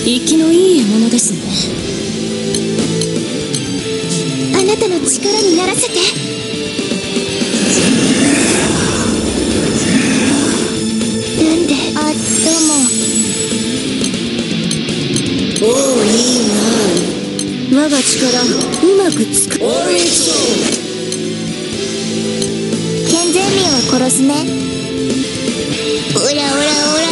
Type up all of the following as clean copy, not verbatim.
生きのいい獲物ですね。 あなたの力にならせて。なんで。あ、どうも。 おお、いいな。我が力うまく使う。 健全民は殺すね。オラオラオラ。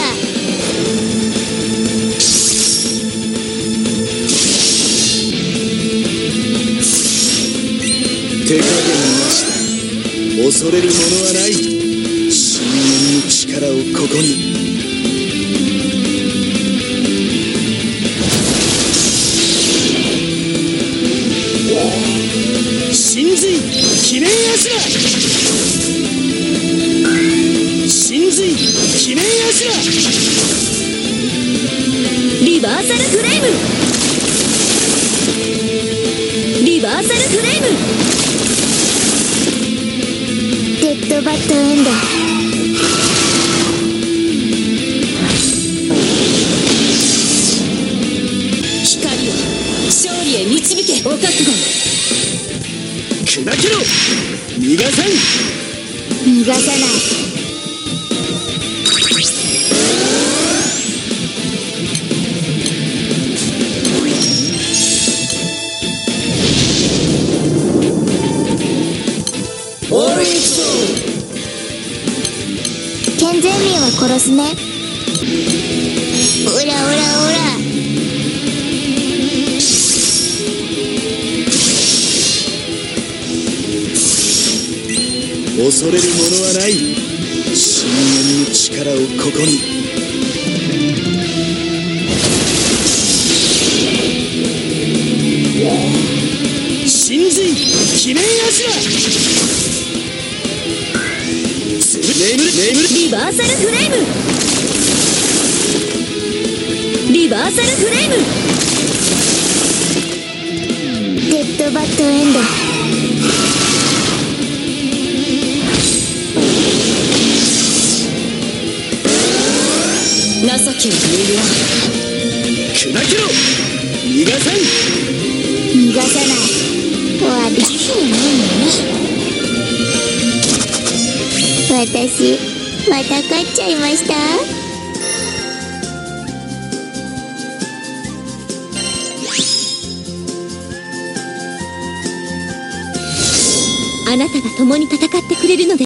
手加減なしだ。恐れるものはない。深淵の力をここに。神髄鬼面柱。神髄鬼面柱。 リバーサルフレーム。リバーサルフレーム。 デッドバッドエンド。 光を勝利へ導け。お覚悟。 砕けろ。逃がさん。 逃がさない。健全民は殺すね。オラオラオラ。 恐れるものはない。深淵の力をここに。神髄鬼面柱。 リバーサルフレーム。リバーサルフレーム。 デッドバッドエンド。 情けを言うよ。 砕けろ。逃がさん。 逃がさない。終わり。 慈悲もないのね。 私また勝っちゃいました。 あなたが共に戦ってくれるので